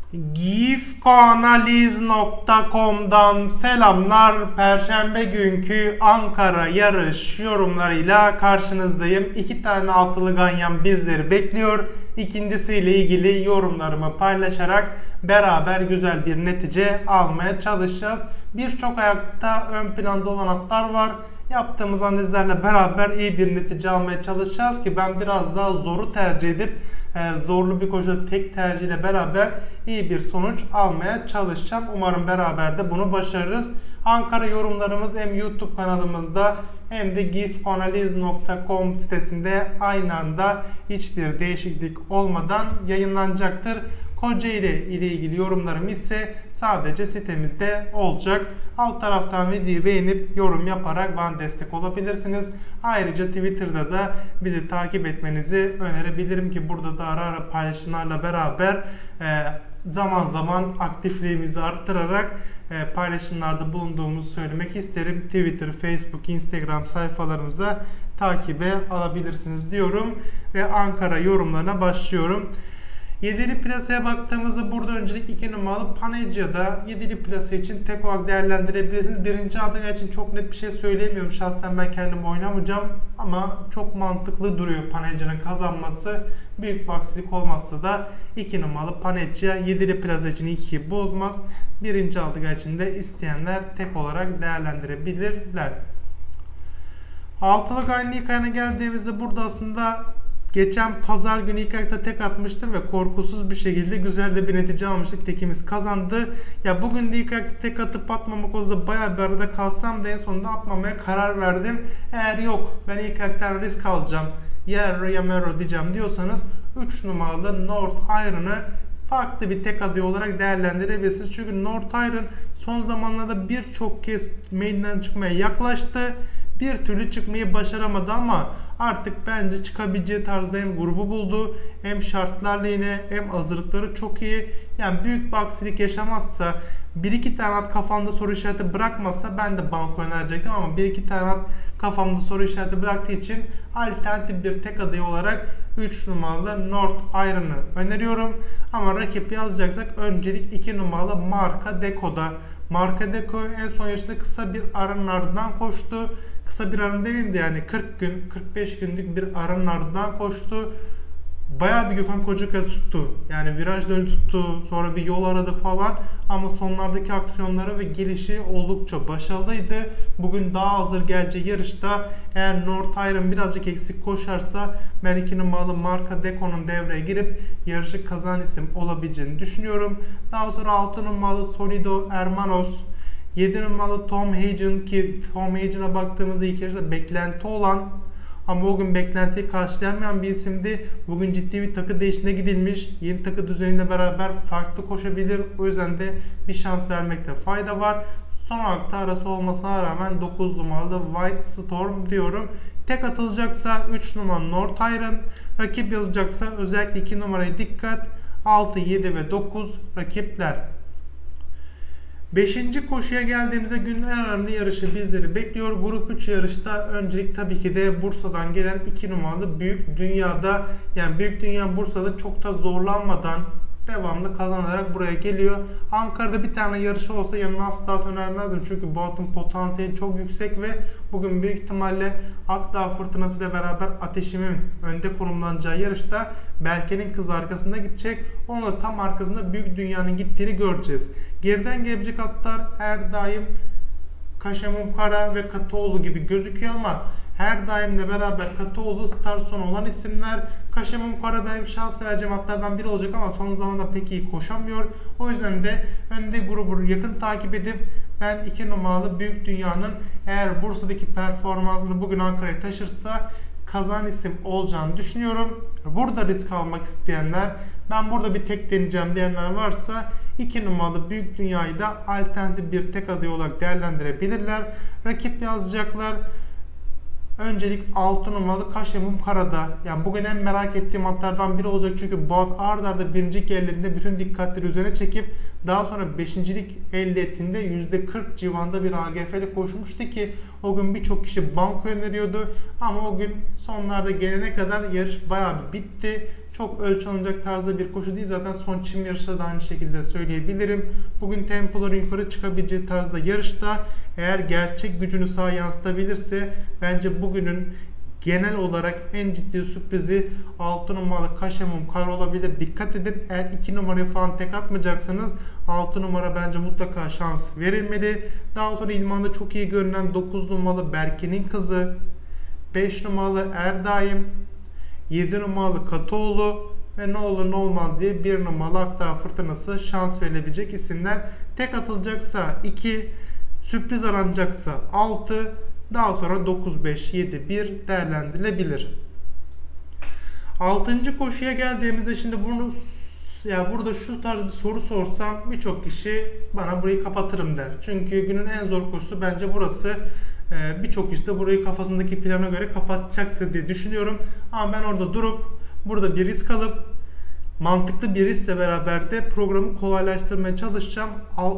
Gifkoanaliz.com'dan selamlar. Perşembe günkü Ankara yarış yorumlarıyla karşınızdayım. 2 tane altılı ganyan bizleri bekliyor. İkincisiyle ilgili yorumlarımı paylaşarak beraber güzel bir netice almaya çalışacağız. Birçok ayakta ön planda olan atlar var. Yaptığımız analizlerle beraber iyi bir netice almaya çalışacağız ki ben biraz daha zoru tercih edip zorlu bir koşuda tek tercihle beraber iyi bir sonuç almaya çalışacağım. Umarım beraber de bunu başarırız. Ankara yorumlarımız hem YouTube kanalımızda hem de gifkoanaliz.com sitesinde aynı anda hiçbir değişiklik olmadan yayınlanacaktır. Kocaeli ile ilgili yorumlarım ise sadece sitemizde olacak. Alt taraftan videoyu beğenip yorum yaparak bana destek olabilirsiniz. Ayrıca Twitter'da da bizi takip etmenizi önerebilirim ki burada da ara ara paylaşımlarla beraber zaman zaman aktifliğimizi arttırarak paylaşımlarda bulunduğumuzu söylemek isterim. Twitter, Facebook, Instagram sayfalarımızda takibe alabilirsiniz diyorum ve Ankara yorumlarına başlıyorum. 7'li plasaya baktığımızda burada öncelik 2 numaralı Panegia'da 7'li plasa için tek olarak değerlendirebilirsiniz. Birinci adım için çok net bir şey söyleyemiyorum. Şahsen ben kendim oynamayacağım ama çok mantıklı duruyor Panegia'nın kazanması. Büyük bir aksilik olmazsa da 2 numaralı Panegia 7'li plasa için 2'yi bozmaz. Birinci aldığı için de isteyenler tek olarak değerlendirebilirler. Altılı Gaynı ilk ayağına geldiğimizde burada aslında geçen pazar günü ilk ayakta tek atmıştım ve korkusuz bir şekilde güzel de bir netice almıştık. Tekimiz kazandı. Ya bugün de ilk ayakta tek atıp atmamak konusunda bayağı bir arada kalsam da en sonunda atmamaya karar verdim. Eğer yok ben ilk ayakta risk alacağım, ya Mero diyeceğim diyorsanız 3 numaralı North Iron'ı farklı bir tek aday olarak değerlendirebilirsiniz. Çünkü North Iron son zamanlarda birçok kez meydana çıkmaya yaklaştı. Bir türlü çıkmayı başaramadı ama artık bence çıkabileceği tarzda hem grubu buldu hem şartlarla yine hem hazırlıkları çok iyi. Yani büyük bir aksilik yaşamazsa 1-2 tane at kafamda soru işareti bırakmazsa ben de banko önerecektim ama 1-2 tane at kafamda soru işareti bıraktığı için alternatif bir tek adayı olarak 3 numaralı North Iron'ı öneriyorum. Ama rakip yazacaksak öncelik 2 numaralı Marca Deco'da. Marca Deco en son yarışta kısa bir aranın ardından koştu. Kısa bir aran demeyeyim de yani 40 gün, 45 günlük bir aranın ardından koştu. Bayağı bir Gökhan Kocakaya tuttu. Yani virajda öyle tuttu. Sonra bir yol aradı falan. Ama sonlardaki aksiyonları ve gelişi oldukça başarılıydı. Bugün daha hazır geleceği yarışta eğer North Iron birazcık eksik koşarsa ben 2 numaralı Marca Deco'nun devreye girip yarışı kazan isim olabileceğini düşünüyorum. Daha sonra 6 numaralı Solido Hermanos, 7 numaralı Tom Hagen ki Tom Hagen'a baktığımızda ilk yarışta beklenti olan ama o gün beklentiyi karşılayamayan bir isimdi. Bugün ciddi bir takı değişimine gidilmiş. Yeni takı düzeniyle beraber farklı koşabilir. O yüzden de bir şans vermekte fayda var. Son olarak da arası olmasına rağmen 9 numaralı White Storm diyorum. Tek atılacaksa 3 numaralı North Iron. Rakip yazacaksa özellikle 2 numaraya dikkat. 6, 7 ve 9 rakipler. 5. koşuya geldiğimizde günün en önemli yarışı bizleri bekliyor. Grup 3 yarışta öncelik tabii ki de Bursa'dan gelen 2 numaralı Büyük Dünya'da. Yani Büyük Dünya Bursa'da çok da zorlanmadan devamlı kazanarak buraya geliyor. Ankara'da bir tane yarışı olsa yanına asla önermezdim. Çünkü bu atın potansiyeli çok yüksek ve bugün büyük ihtimalle Akdağ Fırtınası ile beraber Ateşim'in önde konumlanacağı yarışta Belke'nin kızı arkasında gidecek. Onun tam arkasında Büyük Dünya'nın gittiğini göreceğiz. Geriden gelecek atlar her daim Kaşemum Kara ve Katoğlu gibi gözüküyor ama her daimle beraber Katoğlu star sonu olan isimler. Kaşemum Kara benim şans vereceğim atlardan biri olacak ama son zamanlarda pek iyi koşamıyor. O yüzden de önde grubu yakın takip edip ben 2 numaralı Büyük Dünya'nın eğer Bursa'daki performansını bugün Ankara'ya taşırsa kazan isim olacağını düşünüyorum. Burada risk almak isteyenler, ben burada bir tek deneyeceğim diyenler varsa 2 numaralı Büyük Dünya'yı da alternatif bir tek aday olarak değerlendirebilirler. Rakip yazacaklar. Öncelik 6 numaralı Kaşemum Kara'da. Yani bugün en merak ettiğim atlardan biri olacak. Çünkü bu at ard arda birincilik elinde bütün dikkatleri üzerine çekip daha sonra beşincilik elde ettiğinde %40 civarında bir AGF'li koşmuştu ki o gün birçok kişi banko öneriyordu. Ama o gün sonlarda gelene kadar yarış bayağı bir bitti. çok ölçü alınacak tarzda bir koşu değil. Zaten son çim yarışları da aynı şekilde söyleyebilirim. Bugün tempoların yukarı çıkabileceği tarzda yarışta eğer gerçek gücünü sahaya yansıtabilirse bence bugünün genel olarak en ciddi sürprizi 6 numaralı Kaşemum Kar olabilir. Dikkat edin, eğer 2 numaraya falan tek atmayacaksanız 6 numara bence mutlaka şans verilmeli. Daha sonra idmanda çok iyi görünen 9 numaralı Berke'nin kızı, 5 numaralı Erdaim, 7 numaralı Katoğlu ve ne olur ne olmaz diye 1 numaralı Akdağ Fırtınası şans verilebilecek isimler. Tek atılacaksa 2, sürpriz aranacaksa 6, daha sonra 9, 5, 7, 1 değerlendirilebilir. 6. koşuya geldiğimizde şimdi burada şu tarz bir soru sorsam birçok kişi bana burayı kapatırım der. Çünkü günün en zor koşusu bence burası. Birçok kişi de burayı kafasındaki plana göre kapatacaktır diye düşünüyorum. Ama ben orada durup burada bir risk alıp mantıklı bir riskle beraber de programı kolaylaştırmaya çalışacağım.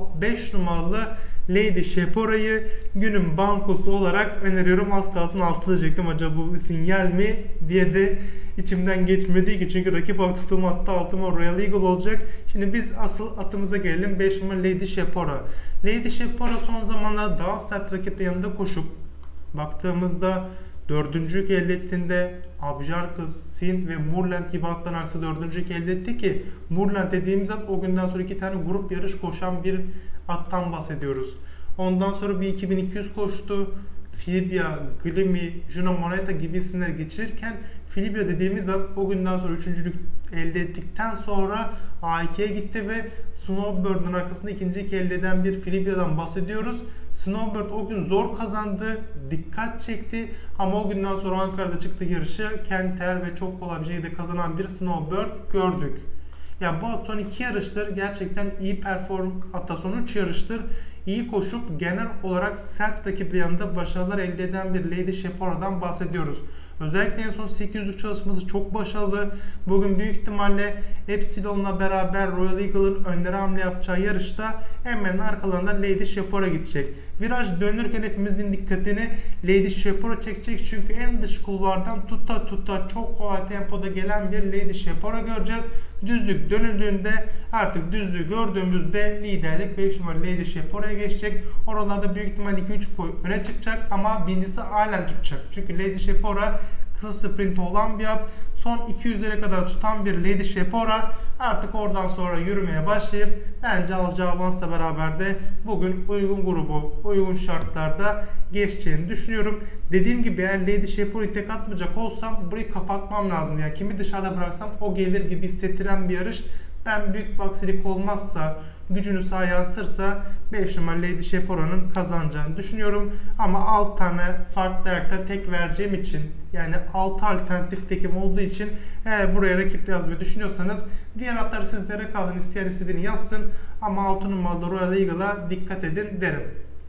5 numaralı Lady Shepora'yı günün bankosu olarak öneriyorum. Az kalsın 6 diyecektim, acaba bu bir sinyal mi diye de içimden geçmedi ki, çünkü rakip tuttuğum hatta altıma Royal Eagle olacak. Şimdi biz asıl atımıza gelelim. 5 numaralı Lady Shepora. Lady Shepora son zamanlarda daha sert rakiplerin yanında koşup baktığımızda dördüncülük elde ettiğinde Abjarkız, Sind ve Moorland gibi atların aksine dördüncülük elde etti ki Moorland dediğimiz at o günden sonra 2 tane grup yarış koşan bir attan bahsediyoruz. Ondan sonra bir 2200 koştu. Filibia, Glimi, Juno Moneta gibi isimler geçirirken Filibia dediğimiz at o günden sonra üçüncülük elde ettikten sonra A2'ye gitti ve Snowbird'ın arkasında ikincilik elde eden bir Filibia'dan bahsediyoruz. Snowbird o gün zor kazandı, dikkat çekti ama o günden sonra Ankara'da çıktı yarışı Kenter ve çok kolay bir şekilde kazanan bir Snowbird gördük. Ya bu at son 2 yarıştır gerçekten iyi hatta son 3 yarıştır iyi koşup genel olarak sert rakibi yanında başarılar elde eden bir Lady Shepora'dan bahsediyoruz. Özellikle en son 800'lük çalışması çok başarılı. Bugün büyük ihtimalle Epsilon'la beraber Royal Eagle'ın önlere hamle yapacağı yarışta hemen arkalarında Lady Shepora gidecek. Viraj dönürken hepimizin dikkatini Lady Shepora çekecek, çünkü en dış kulvardan tuta çok kolay tempoda gelen bir Lady Shepora göreceğiz. Düzlük dönüldüğünde artık düzlüğü gördüğümüzde liderlik 5 numaralı Lady Shepora'ya geçecek. Oralarda büyük ihtimalle 2-3 boy öne çıkacak ama birincisi halen tutacak. Çünkü Lady Shepora kısa sprint olan bir at. Son 200'lere kadar tutan bir Lady Shepora artık oradan sonra yürümeye başlayıp bence alacağı avansla beraber de bugün uygun grubu, uygun şartlarda geçeceğini düşünüyorum. Dediğim gibi eğer Lady Shepora'yı tek atmayacak olsam burayı kapatmam lazım. Yani kimi dışarıda bıraksam o gelir gibi hissettiren bir yarış. Ben büyük bir aksilik olmazsa, gücünü sahaya yansıtırsa 5 numaralı Lady Shepora'nın kazanacağını düşünüyorum. Ama 6 tane farklı ayakta tek vereceğim için, yani 6 alternatif tekim olduğu için eğer buraya rakip yazmayı düşünüyorsanız diğer atları sizlere kalın, isteyen istediğini yazsın. Ama 6 numaralı Royal Eagle'a dikkat edin derim.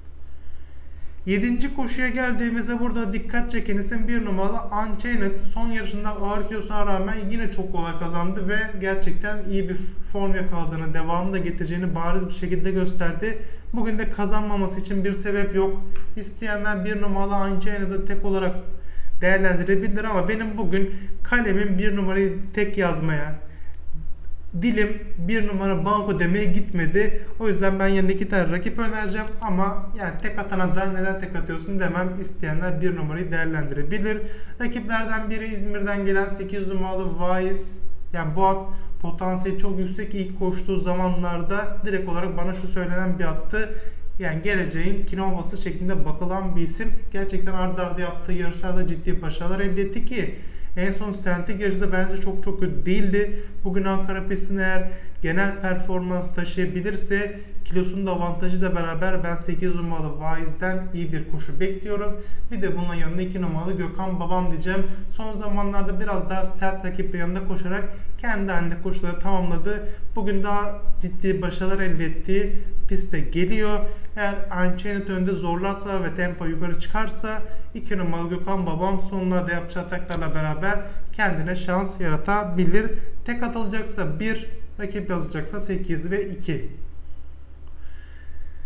7. koşuya geldiğimizde burada dikkat çeken isim 1 numaralı Unchained. Son yarışında ağır kilosuna rağmen yine çok kolay kazandı ve gerçekten iyi bir form yakaladığını, devamını da getireceğini bariz bir şekilde gösterdi. Bugün de kazanmaması için bir sebep yok. İsteyenler 1 numaralı Unchained'ı tek olarak değerlendirebilir ama benim bugün kalemim 1 numarayı tek yazmaya, dilim 1 numara banko demeye gitmedi. O yüzden ben yanına 2 tane rakip önereceğim ama yani tek atana da neden tek atıyorsun demem. İsteyenler 1 numarayı değerlendirebilir. Rakiplerden biri İzmir'den gelen 8 numaralı Vaiz. Yani bu at potansiyeli çok yüksek, ilk koştuğu zamanlarda direkt olarak bana şu söylenen bir attı. Yani geleceğin kinovası şeklinde bakılan bir isim. Gerçekten arda arda yaptığı yarışlarda ciddi başarılar elde etti ki en son Sentik yarışında bence çok kötü değildi. Bugün Ankara pistinde eğer genel performans taşıyabilirse kilosunun da avantajıyla beraber ben 8 numaralı Vaiz'den iyi bir koşu bekliyorum. Bir de bunun yanında 2 numaralı Gökhan Babam diyeceğim. Son zamanlarda biraz daha sert rakip yanında koşarak kendi halinde koşuları tamamladı. Bugün daha ciddi başarılar elde ettiği piste geliyor. Eğer Unchained önde zorlarsa ve tempo yukarı çıkarsa 2 numaralı Gökhan Babam sonlarda yapacağı ataklarla beraber kendine şans yaratabilir. Tek atılacaksa 1, rakip yazacaksa 8 ve 2.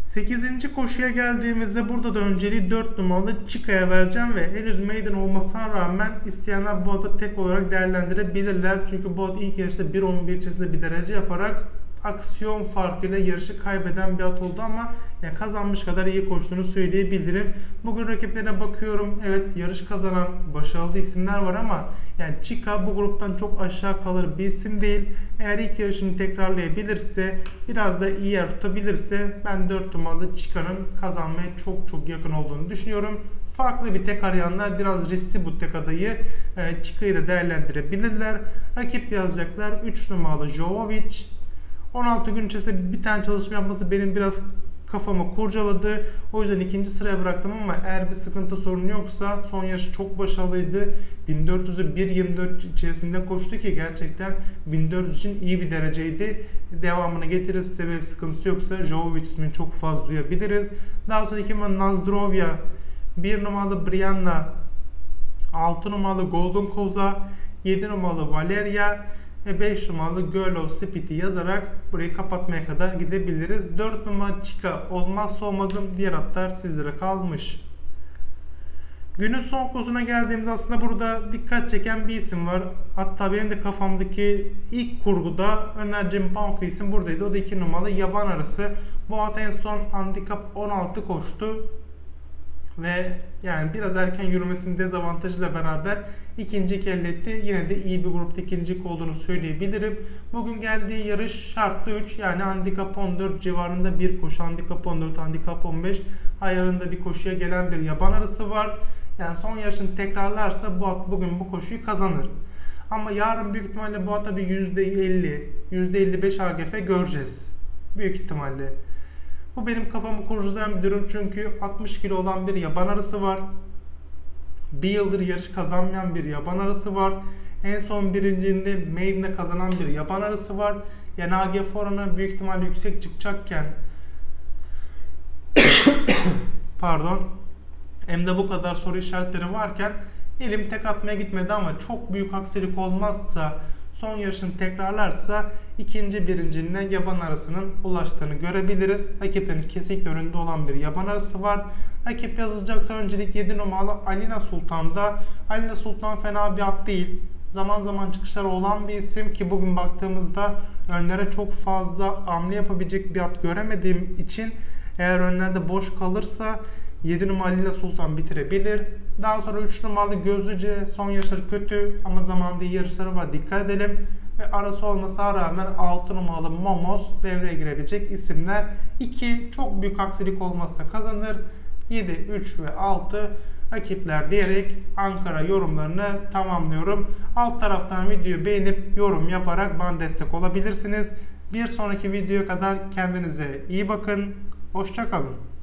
8. koşuya geldiğimizde burada da önceliği 4 numaralı Chica'ya vereceğim ve henüz maiden olmasına rağmen isteyenler bu atı tek olarak değerlendirebilirler. Çünkü bu at ilk yarışta 1.11 içerisinde bir derece yaparak aksiyon farkıyla yarışı kaybeden bir at oldu ama yani kazanmış kadar iyi koştuğunu söyleyebilirim. Bugün rakiplerine bakıyorum. Evet, yarış kazanan başarılı isimler var ama yani Chica bu gruptan çok aşağı kalır bir isim değil. Eğer ilk yarışını tekrarlayabilirse, biraz da iyi yer tutabilirse ben 4 numaralı Chica'nın kazanmaya çok yakın olduğunu düşünüyorum. Farklı bir tek arayanlar biraz riskli bu tek adayı. Chica'yı da değerlendirebilirler. Rakip yazacaklar 3 numaralı Jovovic. 16 gün içerisinde bir tane çalışma yapması benim biraz kafamı kurcaladı. O yüzden ikinci sıraya bıraktım ama eğer bir sıkıntı sorun yoksa son yarışı çok başarılıydı. 1400'ü 1.24 içerisinde koştu ki gerçekten 1400 için iyi bir dereceydi. Devamını getirirse ve bir sıkıntısı yoksa Jovovic ismini çok fazla duyabiliriz. Daha sonra 2 numaralı Nazdrovya, 1 numaralı Brianna, 6 numaralı Golden Koza, 7 numaralı Valeria ve 5 numaralı Girl of Speed'i yazarak burayı kapatmaya kadar gidebiliriz. 4 numara Chica olmazsa olmazım, diğer atlar sizlere kalmış. Günün son kozuna geldiğimiz aslında burada dikkat çeken bir isim var. Hatta benim de kafamdaki ilk kurguda önereceğim banko isim buradaydı. O da 2 numaralı Yaban Arısı. Bu at en son handikap 16 koştu. Ve yani biraz erken yürümesinin dezavantajıyla beraber ikinci elletti. Yine de iyi bir grupta ikincilik olduğunu söyleyebilirim. Bugün geldiği yarış şartlı 3, yani handikap 14 civarında bir koşu, handikap 14, handikap 15 ayarında bir koşuya gelen bir Yaban Arısı var. Yani son yarışını tekrarlarsa bu at bugün bu koşuyu kazanır. Ama yarın büyük ihtimalle bu ata bir %50, %55 AGF göreceğiz. Büyük ihtimalle. Bu benim kafamı kurcalayan bir durum çünkü 60 kilo olan bir Yaban Arısı var. Bir yıldır yarış kazanmayan bir Yaban Arısı var. En son birinciliğinde Maiden'de kazanan bir Yaban Arısı var. Yani AGF oranı büyük ihtimalle yüksek çıkacakken pardon, hem de bu kadar soru işaretleri varken elim tek atmaya gitmedi ama çok büyük aksilik olmazsa, son yarışını tekrarlarsa ikinci birinciliğine Yaban Arısı'nın ulaştığını görebiliriz. Rakiplerin kesinlikle önünde olan bir Yaban Arısı var. Rakip yazılacaksa öncelik 7 numaralı Alina Sultan'da. Alina Sultan fena bir at değil. Zaman zaman çıkışları olan bir isim ki bugün baktığımızda önlere çok fazla hamle yapabilecek bir at göremediğim için eğer önlerde boş kalırsa 7 numaralı Alina Sultan bitirebilir. Daha sonra 3 numaralı Gözlüce, son yarışları kötü ama zamanında iyi yarışları var, dikkat edelim. Ve arası olmasına rağmen 6 numaralı Momos devreye girebilecek isimler. 2 çok büyük aksilik olmazsa kazanır. 7, 3 ve 6 rakipler diyerek Ankara yorumlarını tamamlıyorum. Alt taraftan videoyu beğenip yorum yaparak bana destek olabilirsiniz. Bir sonraki videoya kadar kendinize iyi bakın. Hoşça kalın.